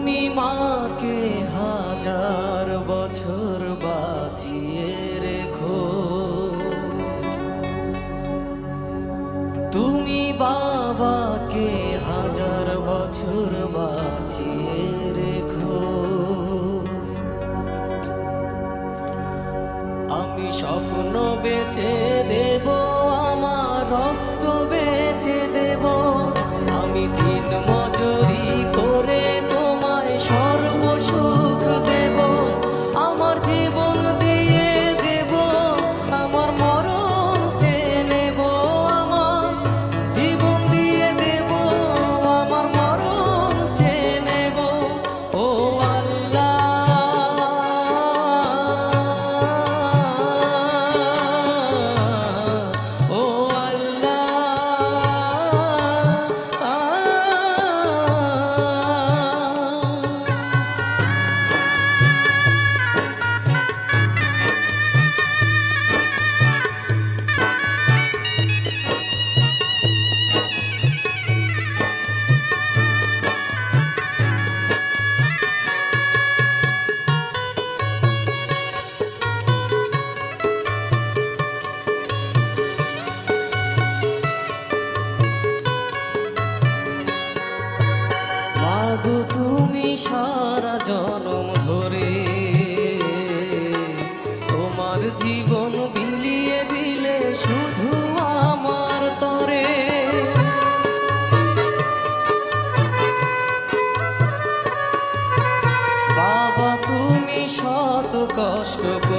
তুমি মাকে হাজার বছর বাঁচিয়ে রেখো, তুমি বাবাকে হাজার বছর বাঁচিয়ে রেখো। আমি স্বপ্ন বেচে দেব, আমার রক্ত বেচে দেব, আমি দিন মজুরি করে তোমায় সর্বসুখ দেব, আমার জীবন দিয়ে দেব, আমার মরণ চেয়ে নেব, আমার জীবন দিয়ে দেব, আমার মরণ চেয়ে নেব। ও মাগো তুমি সারা জনম ধরে তোমার জীবন বিলিয়ে দিলে শুধু আমার তরে। বাবা তুমি শত কষ্ট